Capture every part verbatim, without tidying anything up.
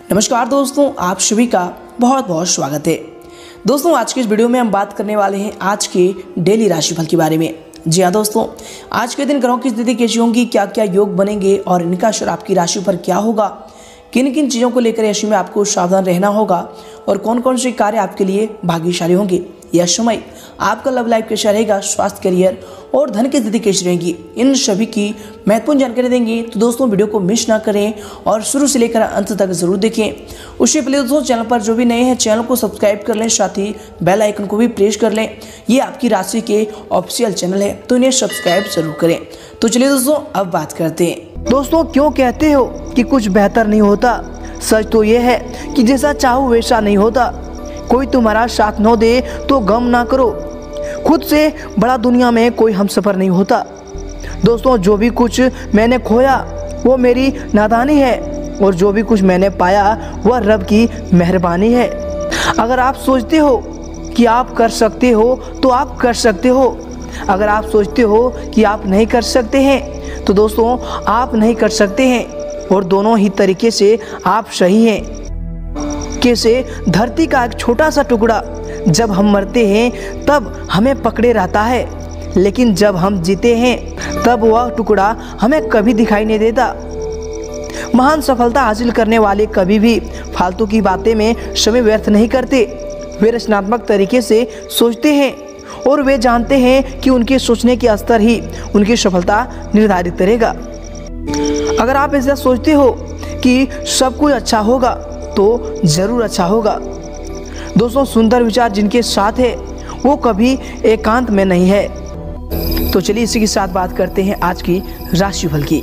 नमस्कार दोस्तों, आप सभी का बहुत बहुत स्वागत है। दोस्तों, आज के इस वीडियो में हम बात करने वाले हैं आज के डेली राशिफल के बारे में। जी हाँ दोस्तों, आज के दिन ग्रहों की स्थिति कैसी होंगी, क्या क्या योग बनेंगे और इनका असर आपकी राशि पर क्या होगा, किन किन चीज़ों को लेकर ऐसे में आपको सावधान रहना होगा और कौन कौन से कार्य आपके लिए भाग्यशाली होंगे। यह समय आपका लव लाइफ कैसा रहेगा, स्वास्थ्य, करियर और धन की स्थिति कैसी रहेगी, इन सभी की महत्वपूर्ण जानकारी देंगे। तो दोस्तों, वीडियो को मिस ना करें और शुरू से लेकर अंत तक जरूर देखें। उससे पहले दोस्तों, चैनल पर जो भी नए हैं चैनल को सब्सक्राइब कर लें, साथ ही बेल आइकन को भी प्रेस कर लें। ये आपकी राशि के ऑफिशियल चैनल है, तो इन्हें सब्सक्राइब जरूर करें। तो चलिए दोस्तों, अब बात करते हैं। दोस्तों, क्यों कहते हो कि कुछ बेहतर नहीं होता? सच तो ये है कि जैसा चाहो वैसा नहीं होता। कोई तुम्हारा साथ न दे तो गम ना करो, खुद से बड़ा दुनिया में कोई हमसफर नहीं होता। दोस्तों, जो भी कुछ मैंने खोया वो मेरी नादानी है और जो भी कुछ मैंने पाया वह रब की मेहरबानी है। अगर आप सोचते हो कि आप कर सकते हो तो आप कर सकते हो। अगर आप सोचते हो कि आप नहीं कर सकते हैं तो दोस्तों आप नहीं कर सकते हैं, और दोनों ही तरीके से आप सही हैं। कैसे धरती का एक छोटा सा टुकड़ा जब हम मरते हैं तब हमें पकड़े रहता है, लेकिन जब हम जीते हैं तब वह टुकड़ा हमें कभी दिखाई नहीं देता। महान सफलता हासिल करने वाले कभी भी फालतू की बातें में समय व्यर्थ नहीं करते। वे रचनात्मक तरीके से सोचते हैं और वे जानते हैं कि उनके सोचने के स्तर ही उनकी सफलता निर्धारित करेगा। अगर आप ऐसा सोचते हो कि सब कुछ अच्छा होगा तो ज़रूर अच्छा होगा। दोस्तों, सुंदर विचार जिनके साथ है वो कभी एकांत में नहीं है। तो चलिए इसी के साथ बात करते हैं आज की राशिफल की।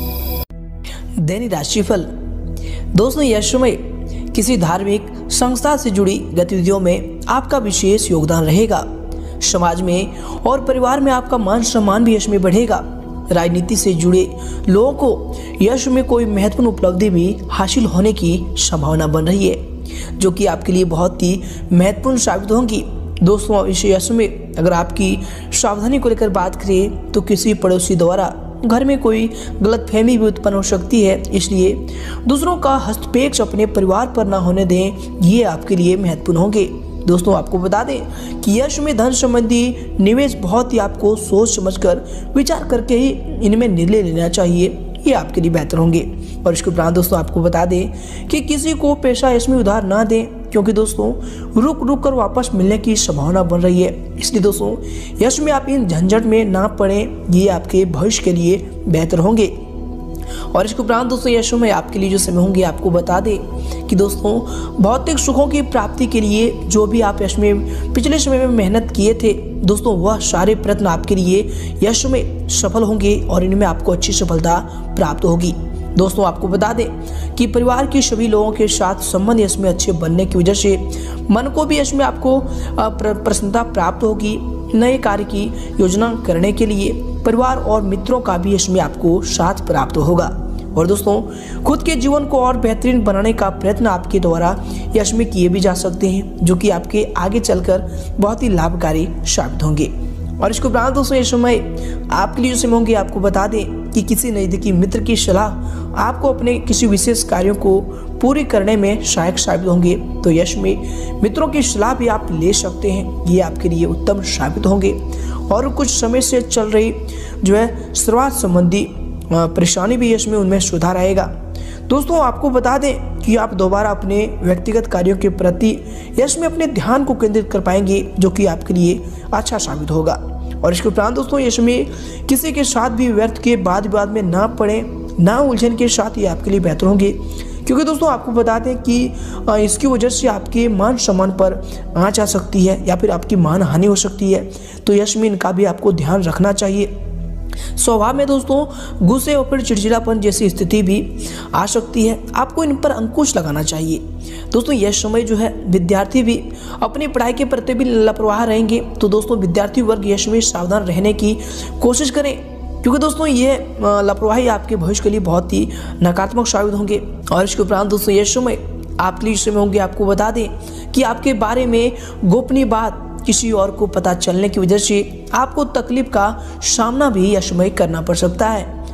दैनिक राशिफल। दोस्तों, यह समय किसी धार्मिक संस्था से जुड़ी गतिविधियों में आपका विशेष योगदान रहेगा। समाज में और परिवार में आपका मान सम्मान भी यश में बढ़ेगा। राजनीति से जुड़े लोगों को यश में कोई महत्वपूर्ण उपलब्धि भी हासिल होने की संभावना बन रही है, जो कि आपके लिए बहुत ही महत्वपूर्ण साबित होंगी। दोस्तों, इस यश में अगर आपकी सावधानी को लेकर बात करें तो किसी पड़ोसी द्वारा घर में कोई गलतफहमी भी उत्पन्न हो सकती है, इसलिए दूसरों का हस्तक्षेप अपने परिवार पर न होने दें, ये आपके लिए महत्वपूर्ण होंगे। दोस्तों, आपको बता दें कि यश में धन संबंधी निवेश बहुत ही आपको सोच समझकर विचार करके ही इनमें निर्णय लेना चाहिए, ये आपके लिए बेहतर होंगे। और इसके उपरांत दोस्तों आपको बता दें कि किसी को पैसा यश में उधार ना दें, क्योंकि दोस्तों रुक रुक कर वापस मिलने की संभावना बन रही है। इसलिए दोस्तों यश में आप इन झंझट में ना पड़ें, ये आपके भविष्य के लिए बेहतर होंगे। और इसके उपरांत दोस्तों यश में आपके लिए जो समय होंगे, आपको बता दें कि दोस्तों भौतिक सुखों की प्राप्ति के लिए जो भी आप यश में पिछले समय में मेहनत किए थे, दोस्तों वह सारे प्रयत्न आपके लिए यश में सफल होंगे और इनमें आपको अच्छी सफलता प्राप्त होगी। दोस्तों, आपको बता दें कि परिवार के सभी लोगों के साथ संबंध यश में अच्छे बनने की वजह से मन को भी यश में आपको प्रसन्नता प्राप्त होगी। नए कार्य की योजना करने के लिए परिवार और मित्रों का भी इसमें आपको साथ प्राप्त होगा। और दोस्तों, खुद के जीवन को और बेहतरीन बनाने का प्रयत्न आपके द्वारा यश में किए भी जा सकते हैं, जो कि आपके आगे चलकर बहुत ही लाभकारी साबित होंगे। और इसके उपरांत दोस्तों ये समय आपके लिए जो समय होंगे, आपको बता दें कि किसी नज़दीकी मित्र की सलाह आपको अपने किसी विशेष कार्यों को पूरी करने में सहायक साबित होंगे। तो यश में मित्रों की सलाह भी आप ले सकते हैं, ये आपके लिए उत्तम साबित होंगे। और कुछ समय से चल रही जो है स्वास्थ्य संबंधी परेशानी भी यश में उनमें सुधार आएगा। दोस्तों, आपको बता दें कि आप दोबारा अपने व्यक्तिगत कार्यों के प्रति यश में अपने ध्यान को केंद्रित कर पाएंगे, जो कि आपके लिए अच्छा साबित होगा। और इसके उपरांत दोस्तों यश में किसी के साथ भी व्यर्थ के वाद विवाद में ना पड़े, ना उलझन के साथ ये आपके लिए बेहतर होंगे, क्योंकि दोस्तों आपको बता दें कि इसकी वजह से आपके मान सम्मान पर आँच आ सकती है या फिर आपकी मान हानि हो सकती है। तो यश में इनका भी आपको ध्यान रखना चाहिए। स्वभाव में दोस्तों गुस्से और फिर चिड़चिड़ापन जैसी स्थिति भी आ सकती है, आपको इन पर अंकुश लगाना चाहिए। दोस्तों, यह समय जो है विद्यार्थी भी अपनी पढ़ाई के प्रति भी लापरवाह रहेंगे, तो दोस्तों विद्यार्थी वर्ग यश में सावधान रहने की कोशिश करें, क्योंकि दोस्तों ये लापरवाही आपके भविष्य के लिए बहुत ही नकारात्मक साबित होंगे। और इसके उपरांत दोस्तों यह समय आपके लिए समय होंगे, आपको बता दें कि आपके बारे में गोपनीय बात किसी और को पता चलने की वजह से आपको तकलीफ का सामना भी यश में करना पड़ सकता है।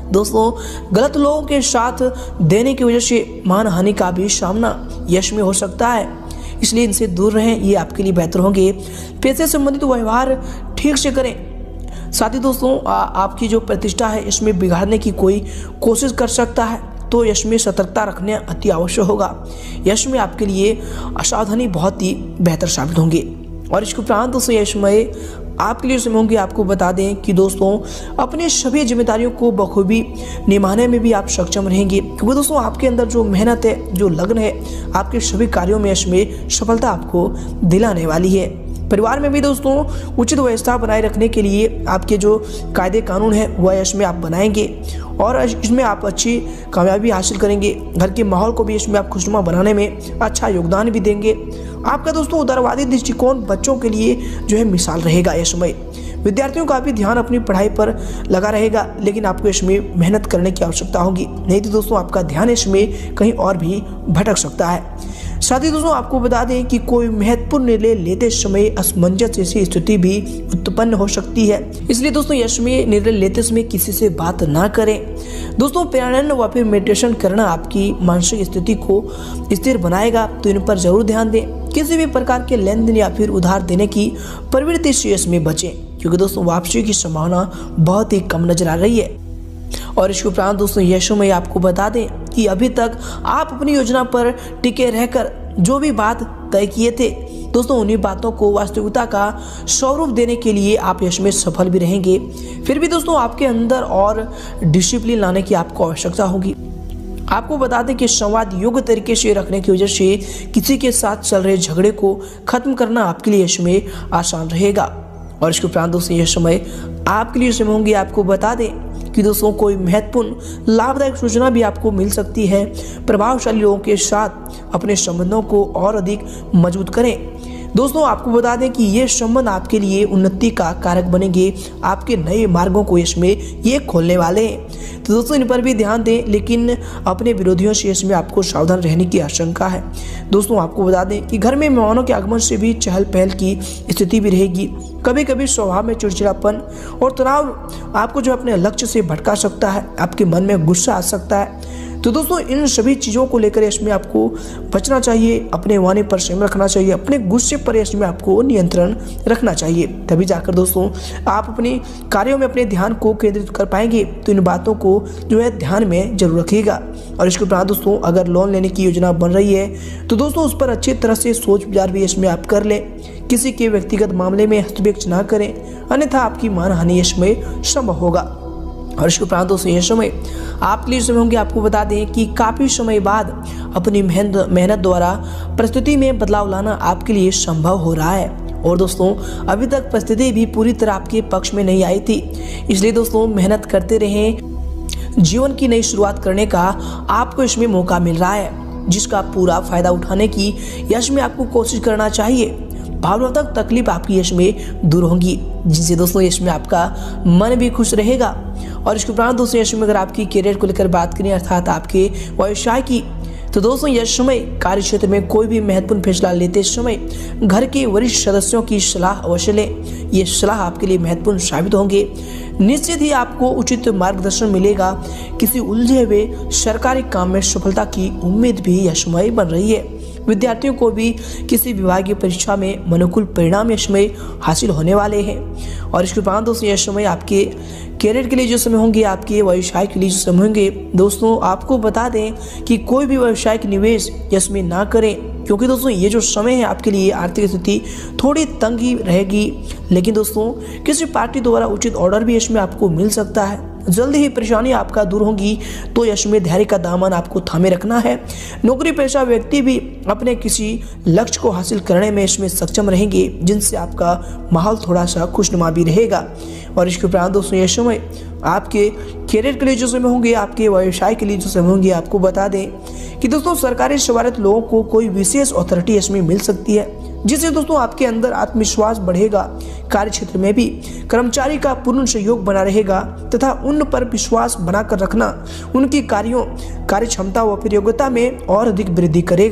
दोस्तों गलत लोगों के साथ देने की वजह से मान हानि का भी सामना यश में हो सकता है, इसलिए इनसे दूर रहें, ये आपके लिए बेहतर होंगे। पैसे संबंधित व्यवहार ठीक से करें। साथ ही दोस्तों आ, आपकी जो प्रतिष्ठा है इसमें बिगाड़ने की कोई कोशिश कर सकता है, तो यश में सतर्कता रखने अति आवश्यक होगा। यश में आपके लिए असावधानी बहुत ही बेहतर साबित होंगे। और इसके उपरांत दोस्तों यश में आपके लिए समय होंगे। आपको बता दें कि दोस्तों अपने सभी जिम्मेदारियों को बखूबी निभाने में भी आप सक्षम रहेंगे, क्योंकि दोस्तों आपके अंदर जो मेहनत है, जो लगन है, आपके सभी कार्यों में यश में सफलता आपको दिलाने वाली है। परिवार में भी दोस्तों उचित व्यवस्था बनाए रखने के लिए आपके जो कायदे कानून है वह यश में आप बनाएंगे और इसमें आप अच्छी कामयाबी हासिल करेंगे। घर के माहौल को भी इसमें आप खुशनुमा बनाने में अच्छा योगदान भी देंगे। आपका दोस्तों उदारवादी दृष्टिकोण बच्चों के लिए जो है मिसाल रहेगा। यह समय विद्यार्थियों का भी ध्यान अपनी पढ़ाई पर लगा रहेगा, लेकिन आपको इसमें मेहनत करने की आवश्यकता होगी, नहीं तो दोस्तों आपका ध्यान इसमें कहीं और भी भटक सकता है। साथ ही दोस्तों आपको बता दें कि कोई महत्वपूर्ण निर्णय लेते समय असमंजस जैसी स्थिति भी उत्पन्न हो सकती है, इसलिए दोस्तों यश में निर्णय लेते समय किसी से बात ना करें। दोस्तों प्राणायाम व फिर मेडिटेशन करना आपकी मानसिक स्थिति को स्थिर बनाएगा, तो इन पर जरूर ध्यान दें। किसी भी प्रकार के लेन देन या फिर उधार देने की प्रवृत्ति से यश में बचें, क्योंकि दोस्तों वापसी की संभावना बहुत ही कम नजर आ रही है। और इसके उपरांत दोस्तों यशों में आपको बता दें कि अभी तक आप अपनी योजना पर टिके रहकर जो भी बात तय किए थे दोस्तों उन्हीं बातों को वास्तविकता का स्वरूप देने के लिए आप यश में सफल भी रहेंगे। फिर भी दोस्तों आपके अंदर और डिसिप्लिन लाने की आपको आवश्यकता होगी। आपको बता दें कि संवाद योग्य तरीके से रखने की वजह से किसी के साथ चल रहे झगड़े को खत्म करना आपके लिए यश में आसान रहेगा। और इसके उपरांत दोस्तों यह समय आपके लिए समय होंगे। आपको बता दें कि दोस्तों कोई महत्वपूर्ण लाभदायक सूचना भी आपको मिल सकती है। प्रभावशाली लोगों के साथ अपने संबंधों को और अधिक मजबूत करें। दोस्तों आपको बता दें कि ये संबंध आपके लिए उन्नति का कारक बनेंगे, आपके नए मार्गों को इसमें ये खोलने वाले हैं, तो दोस्तों इन पर भी ध्यान दें, लेकिन अपने विरोधियों से इसमें आपको सावधान रहने की आशंका है। दोस्तों आपको बता दें कि घर में मेहमानों के आगमन से भी चहल पहल की स्थिति भी रहेगी। कभी कभी स्वभाव में चिड़चिड़ापन और तनाव आपको जो अपने लक्ष्य से भटका सकता है, आपके मन में गुस्सा आ सकता है, तो दोस्तों इन सभी चीज़ों को लेकर इसमें आपको बचना चाहिए। अपने वाणी पर संयम रखना चाहिए, अपने गुस्से पर इसमें आपको नियंत्रण रखना चाहिए, तभी जाकर दोस्तों आप अपने कार्यों में अपने ध्यान को केंद्रित कर पाएंगे। तो इन बातों को जो है ध्यान में जरूर रखिएगा। और इसके उपरांत दोस्तों अगर लोन लेने की योजना बन रही है तो दोस्तों उस पर अच्छी तरह से सोच विचार भी इसमें आप कर लें। किसी के व्यक्तिगत मामले में हस्तक्षेप ना करें, अन्यथा आपकी मानहानि इसमें संभव होगा। और इसके उपरांत दोस्तों यह समय आपके लिए समय होंगे। आपको बता दें कि काफ़ी समय बाद अपनी मेहनत मेहनत द्वारा परिस्थिति में बदलाव लाना आपके लिए संभव हो रहा है। और दोस्तों अभी तक परिस्थिति भी पूरी तरह आपके पक्ष में नहीं आई थी, इसलिए दोस्तों मेहनत करते रहें। जीवन की नई शुरुआत करने का आपको इसमें मौका मिल रहा है, जिसका पूरा फायदा उठाने की यश में आपको कोशिश करना चाहिए। भावनात्मक तकलीफ आपकी यश में दूर होंगी, जिससे दोस्तों यश में आपका मन भी खुश रहेगा। और इसके उपरांत दोस्तों यश में अगर आपकी करियर को लेकर बात करें, अर्थात आपके व्यवसाय की, तो दोस्तों यश समय कार्य क्षेत्र में कोई भी महत्वपूर्ण फैसला लेते समय घर के वरिष्ठ सदस्यों की सलाह अवश्य लें। ये सलाह आपके लिए महत्वपूर्ण साबित होंगे। निश्चित ही आपको उचित मार्गदर्शन मिलेगा। किसी उलझे हुए सरकारी काम में सफलता की उम्मीद भी यशमय बन रही है। विद्यार्थियों को भी किसी विभागीय परीक्षा में अनुकूल परिणाम यशमय हासिल होने वाले हैं। और इसके उपरांत दोस्तों यह समय आपके कैरियर के लिए जो समय होंगे, आपके व्यवसाय के लिए जो समय होंगे, दोस्तों आपको बता दें कि कोई भी व्यवसायिक निवेश इसमें ना करें, क्योंकि दोस्तों ये जो समय है आपके लिए आर्थिक स्थिति थोड़ी तंग ही रहेगी। लेकिन दोस्तों किसी पार्टी द्वारा उचित ऑर्डर भी इसमें आपको मिल सकता है। जल्दी ही परेशानी आपका दूर होगी, तो यश में धैर्य का दामन आपको थामे रखना है। नौकरी पेशा व्यक्ति भी अपने किसी लक्ष्य को हासिल करने में इसमें सक्षम रहेंगे, जिनसे आपका माहौल थोड़ा सा खुशनुमा भी रहेगा। और इसके उपरांत दोस्तों यह समय आपके कैरियर के लिए जो समय होंगे, आपके व्यवसाय के लिए जो समय होंगे, आपको बता दें कि दोस्तों सरकारी सेवारत लोगों को कोई विशेष अथॉरिटी इसमें मिल सकती है, जिससे दोस्तों आपके अंदर आत्मविश्वास बढ़ेगा। कार्य क्षेत्र में भी कर्मचारी का पूर्ण सहयोग बना रहेगा तथा उन पर विश्वास बनाकर रखना उनकी कार्यों कार्य क्षमता व योग्यता में और अधिक वृद्धि करेगा।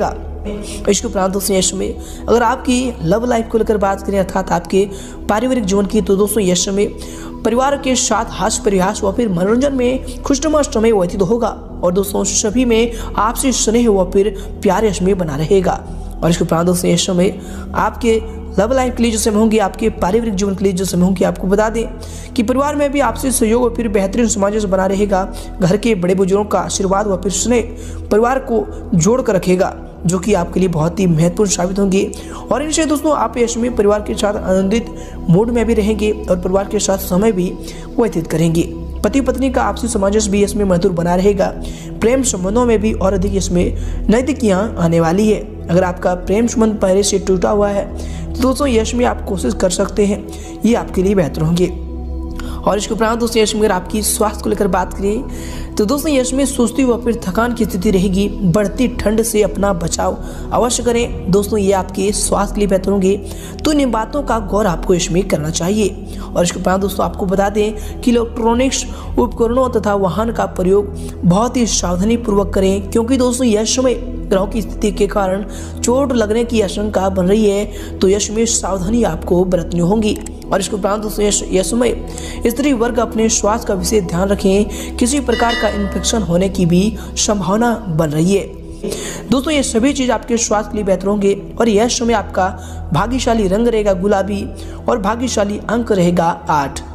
इसके उपरांत दोस्तों यश में अगर आपकी लव लाइफ को लेकर बात करें अर्थात आपके पारिवारिक जीवन की, तो दोस्तों यश में परिवार के साथ हास्य परिहास व फिर मनोरंजन में खुशनुमा समय व्यतीत होगा और दोस्तों सभी में आपसी स्नेह व फिर प्यार यश में बना रहेगा। और इसके उपरांत दोस्तों यश में आपके लव लाइफ के लिए जो समय होंगे, आपके पारिवारिक जीवन के लिए जो समय होंगे, आपको बता दें कि परिवार में भी आपसी सहयोग और फिर बेहतरीन सामंजस्य बना रहेगा। घर के बड़े बुजुर्गों का आशीर्वाद व फिर स्नेह परिवार को जोड़ कर रखेगा, जो कि आपके लिए बहुत ही महत्वपूर्ण साबित होंगे। और इनसे दोस्तों आप यश में परिवार के साथ आनंदित मूड में भी रहेंगे और परिवार के साथ समय भी व्यतीत करेंगे। पति पत्नी का आपसी सामंजस्य भी इसमें मधुर बना रहेगा। प्रेम संबंधों में भी और अधिक इसमें नैतिकियाँ आने वाली है। अगर आपका प्रेम संबंध पहले से टूटा हुआ है तो दोस्तों यश में आप कोशिश कर सकते हैं, ये आपके लिए बेहतर होंगे। और इसके उपरांत दोस्तों यश में अगर आपकी स्वास्थ्य को लेकर बात करें तो दोस्तों यश में सुस्ती व फिर थकान की स्थिति रहेगी। बढ़ती ठंड से अपना बचाव अवश्य करें दोस्तों, ये आपके स्वास्थ्य के लिए बेहतर होंगे, तो इन बातों का गौर आपको यश में करना चाहिए। और इसके उपरांत दोस्तों आपको बता दें कि इलेक्ट्रॉनिक्स उपकरणों तथा वाहन का प्रयोग बहुत ही सावधानी पूर्वक करें, क्योंकि दोस्तों यश में ग्रहों की स्थिति के कारण चोट लगने की आशंका बन रही है, तो यश में सावधानी आपको बरतनी होगी। और इसके उपरांत दोस्तों यश यश में स्त्री वर्ग अपने स्वास्थ्य का विशेष ध्यान रखें, किसी प्रकार का इन्फेक्शन होने की भी संभावना बन रही है। दोस्तों ये सभी चीज आपके स्वास्थ्य के लिए बेहतर होंगे। और यश में आपका भाग्यशाली रंग रहेगा गुलाबी और भाग्यशाली अंक रहेगा आठ।